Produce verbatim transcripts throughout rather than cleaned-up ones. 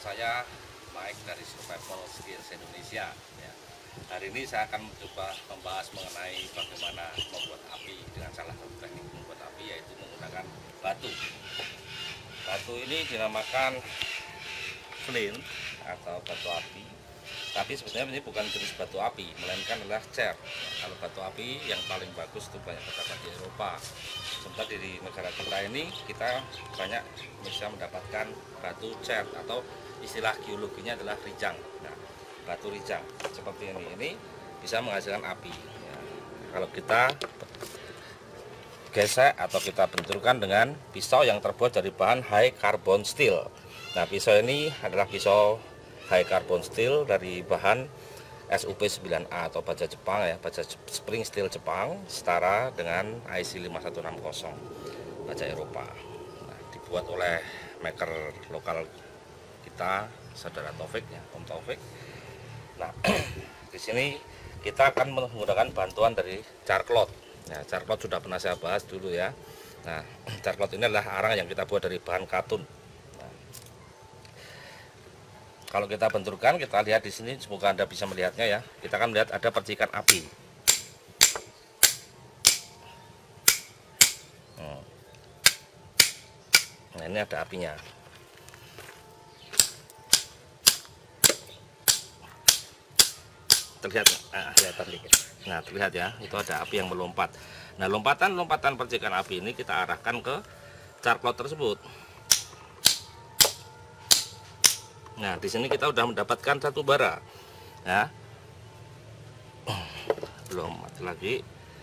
saya Mike dari Survival Skills Indonesia ya. Hari ini saya akan mencoba membahas mengenai bagaimana membuat api dengan salah satu teknik membuat api, yaitu menggunakan batu. Batu ini dinamakan flint atau batu api, tapi sebenarnya ini bukan jenis batu api, melainkan adalah cer. Kalau batu api yang paling bagus itu banyak terdapat di Eropa. Sementara di negara kita ini kita banyak bisa mendapatkan batu cer atau istilah geologinya adalah rijang. Nah, batu rijang seperti ini ini bisa menghasilkan api ya. Kalau kita gesek atau kita benturkan dengan pisau yang terbuat dari bahan high carbon steel. Nah, pisau ini adalah pisau high carbon steel dari bahan S U P sembilan A atau baja Jepang ya, baja spring steel Jepang, setara dengan I C lima satu enam nol baja Eropa. Nah, dibuat oleh maker lokal kita, saudara Taufik ya, Om Taufik. Nah, di sini kita akan menggunakan bantuan dari charklot. Nah, charklot sudah pernah saya bahas dulu ya. Nah, charklot ini adalah arang yang kita buat dari bahan katun. Nah, kalau kita benturkan, kita lihat di sini, semoga Anda bisa melihatnya ya. Kita akan melihat ada percikan api. Nah, ini ada apinya. Terlihat, nah, kelihatan dikit. Nah, terlihat ya, itu ada api yang melompat. Nah, lompatan-lompatan percikan api ini kita arahkan ke charklot tersebut. Nah, di sini kita sudah mendapatkan satu bara. Ya. Belum mati lagi.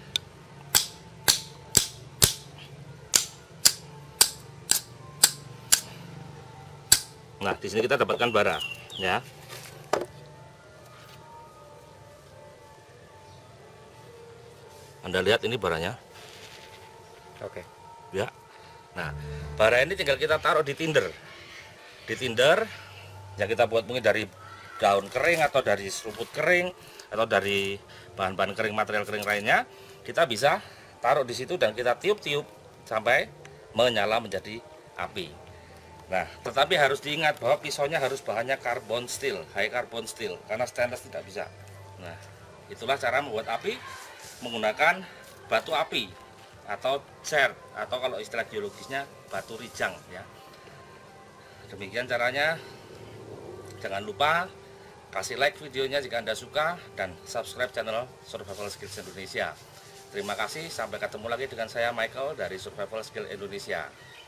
Nah, di sini kita dapatkan bara, ya. Anda lihat ini baranya. Oke. Ya. Nah, bara ini tinggal kita taruh di tinder. Di tinder yang kita buat mungkin dari daun kering atau dari seruput kering atau dari bahan-bahan kering, material kering lainnya, kita bisa taruh di situ dan kita tiup-tiup sampai menyala menjadi api. Nah, tetapi harus diingat bahwa pisaunya harus bahannya carbon steel, high carbon steel, karena stainless tidak bisa. Nah, itulah cara membuat api menggunakan batu api atau cer, atau kalau istilah geologisnya batu rijang ya. Demikian caranya. Jangan lupa kasih like videonya jika Anda suka dan subscribe channel Survival Skills Indonesia. Terima kasih, sampai ketemu lagi dengan saya Michael dari Survival Skills Indonesia.